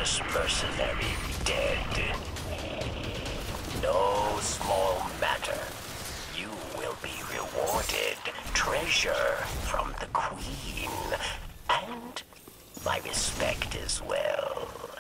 precious mercenary dead. No small matter. You will be rewarded treasure from the Queen, and my respect as well.